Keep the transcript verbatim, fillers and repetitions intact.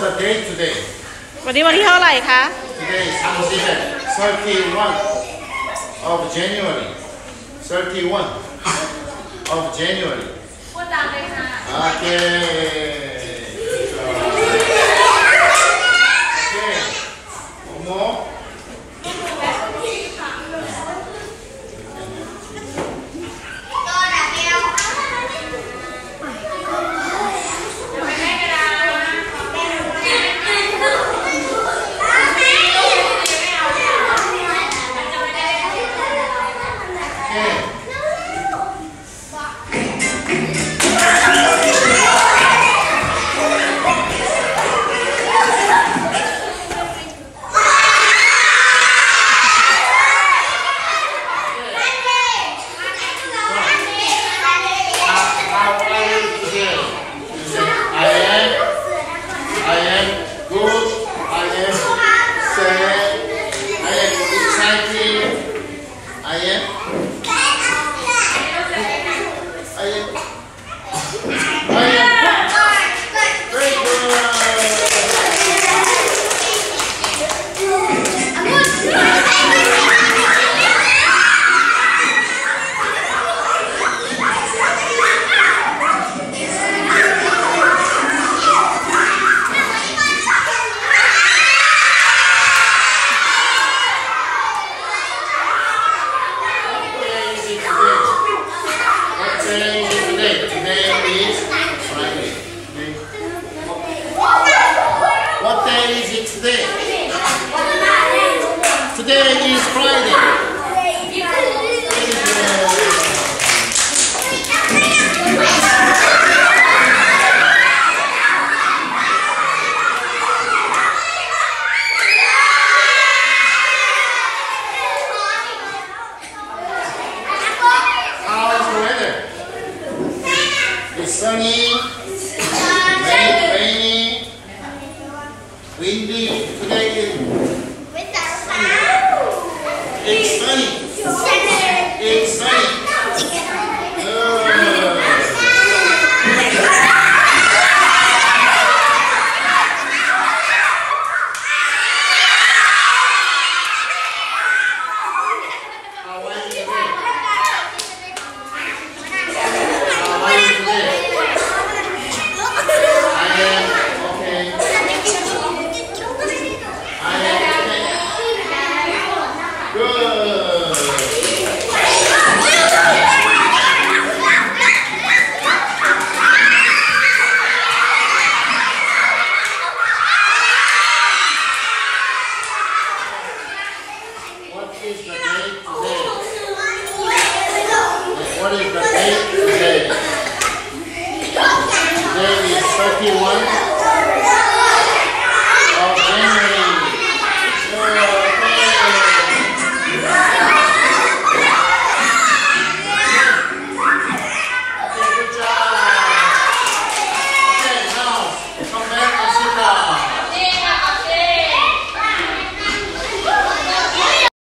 the date today? วันนี้วันที่เท่าไหร่คะ Today is thirty-one of January. thirty-one of January. พูดตามเลยค่ะ Okay. Okay. One more. Today is Friday. How is the weather? It's sunny, rainy, rainy, windy. Today is It's sunny.